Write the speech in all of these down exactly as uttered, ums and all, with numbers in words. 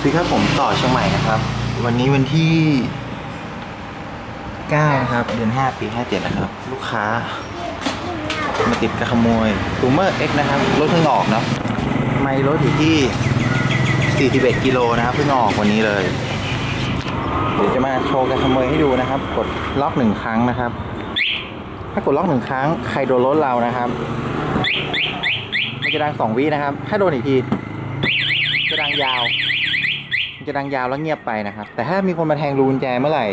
ดีครับผมต่อเชียงใหม่นะครับวันนี้วันที่เก้านะครับเดือนห้าปีห้าเจ็ดนะครับลูกค้ามาติดกระขโมยซูเมอร์เอ็กนะครับรถเพิ่งออกเนาะไม่รถอยู่ที่สี่สิบเอ็ดกิโลนะครับเพิ่งออกวันนี้เลยเดี๋ยวจะมาโชว์กระขโมยให้ดูนะครับกดล็อกหนึ่งครั้งนะครับถ้ากดล็อกหนึ่งครั้งใครโดนรถเรานะครับมันจะดังสองวินะครับถ้าโดนอีกทีจะดังยาวจะดังยาวแล้วเงียบไปนะครับแต่ถ้ามีคนมาแทงรูกุญแจเมื่อไหร่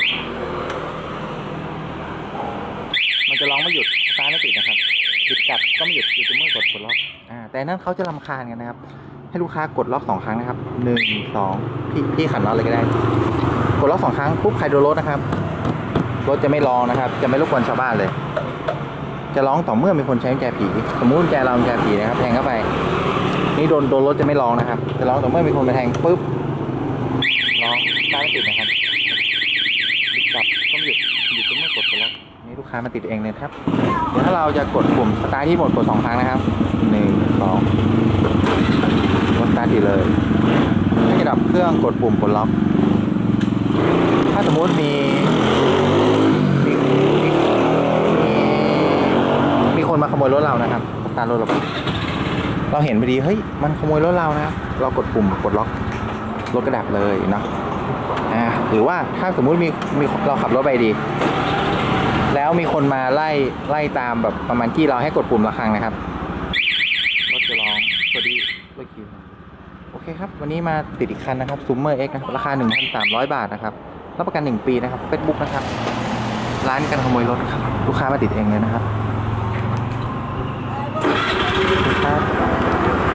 มันจะร้องไม่หยุดสตาร์ทไม่ติดนะครับติดกลับก็ไม่หยุดอยู่เมื่อกดกดล็อกอ่าแต่นั่นเขาจะรำคาญกันนะครับให้ลูกค้ากดล็อกสองครั้งนะครับหนึ่งสองพี่พี่ขันน็อตเลยก็ได้กดล็อกสองครั้งปุ๊บใครโดนรถนะครับรถจะไม่ร้องนะครับจะไม่รบกวนชาวบ้านเลยจะร้องต่อเมื่อมีคนใช้กุญแจผีสมมุติกุญแจเรากุญแจผีนะครับแทงเข้าไปนี่โดนโดนรถจะไม่ร้องนะครับจะร้องต่อเมื่อมีคนมาแทงปุ๊บร้องสตาร์ทไม่ติดนะครับติดกลับก็ไม่หยุดหยุดจนเมื่อกดกดล็อกนี่ลูกค้ามาติดเองเลยครับเดี๋ยวถ้าเราจะกดปุ่มสตาร์ทที่หมดกดสองครั้งนะครับหนึ่งสองรถสตาร์ทติดเลยถ้าจะดับเครื่องกดปุ่มกดล็อกถ้าสมมุติมีมีมีมีคนมาขโมยรถเรานะครับสตาร์ทรถเราเราเห็นพอดีเฮ้ยมันขโมยรถเรานะครับเรากดปุ่มกดล็อกรถกระดับเลยเนาะอ่าหรือว่าถ้าสมมุติมีมีเราขับรถไปดีแล้วมีคนมาไล่ไล่ตามแบบประมาณที่เราให้กดปุ่มระฆังนะครับรถจะร้องสวัสดีรถคิวโอเคครับวันนี้มาติดอีกคันนะครับซูเมอร์เอ็กซ์ราคา หนึ่งพันสามร้อย บาทนะครับรับประกันหนึ่งปีนะครับเฟซบุ๊กนะครับร้านการขโมยรถครับลูกค้ามาติดเองเลยนะครับ